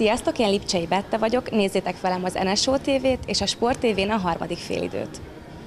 Sziasztok, én Lipcsei Betta vagyok, nézzétek velem az NSO TV-t és a Sport TV-n a harmadik félidőt.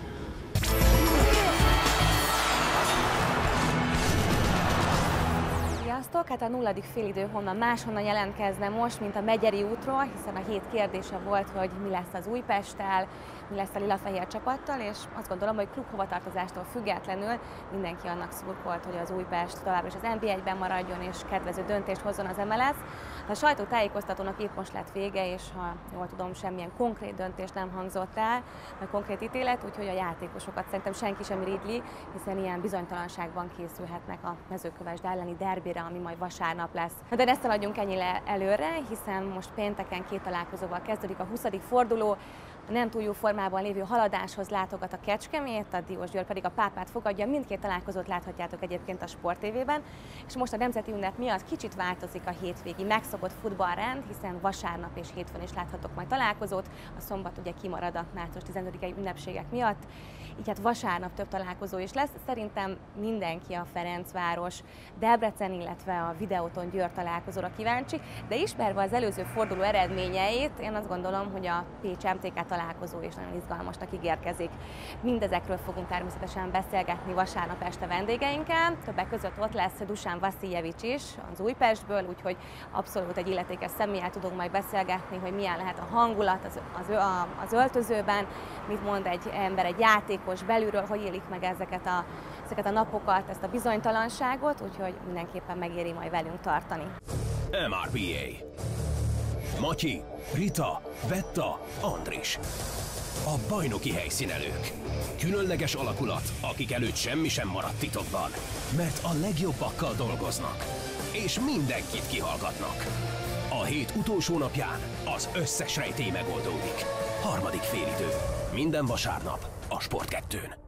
Sziasztok! Hát a nulladik félidő honnan máshonnan jelentkezne most, mint a Megyeri útról, hiszen a hét kérdése volt, hogy mi lesz az Újpesttel, mi lesz a lila-fehér csapattal, és azt gondolom, hogy klubhovatartozástól függetlenül mindenki annak szurkolt, hogy az Újpest továbbra is az NB1-ben maradjon és kedvező döntést hozzon az MLS. A sajtótájékoztatónak épp most lett vége, és ha jól tudom, semmilyen konkrét döntés nem hangzott el, vagy konkrét ítélet, úgyhogy a játékosokat szerintem senki sem irigyli, hiszen ilyen bizonytalanságban készülhetnek a Mezőkövesd elleni derbire, ami majd vasárnap lesz. De ne szaladjunk ennyire előre, hiszen most pénteken 2 találkozóval kezdődik a 20. forduló. A nem túl jó formában lévő Haladáshoz látogat a Kecskemét, a Diósgyőr pedig a Pápát fogadja. Mindkét találkozót láthatjátok egyébként a Sport TV-ben. És most a nemzeti ünnep miatt kicsit változik a hétvégi megszokott futballrend, hiszen vasárnap és hétfőn is láthatok majd találkozót. A szombat ugye kimarad a március 15-i ünnepségek miatt. Így hát vasárnap több találkozó is lesz. Szerintem mindenki a Ferencváros, Debrecen, illetve a Videóton Győr találkozóra kíváncsi, de ismerve az előző forduló eredményeit, én azt gondolom, hogy a Pécs MTK találkozó is nagyon izgalmasnak ígérkezik. Mindezekről fogunk természetesen beszélgetni vasárnap este vendégeinkkel. Többek között ott lesz Dusan Vasiljevics is az Újpestből, úgyhogy abszolút egy illetékes személlyel tudunk majd beszélgetni, hogy milyen lehet a hangulat az öltözőben, mit mond egy ember, egy játékos belülről, hogy élik meg ezeket a napokat, ezt a bizonytalanságot, úgyhogy mindenképpen megéri majd velünk tartani. MRPA. Matyi, Rita, Betta, Andris. A bajnoki helyszínelők. Különleges alakulat, akik előtt semmi sem maradt titokban, mert a legjobbakkal dolgoznak, és mindenkit kihallgatnak. A hét utolsó napján az összes rejtély megoldódik. Harmadik félidő. Minden vasárnap a Sport 2-n.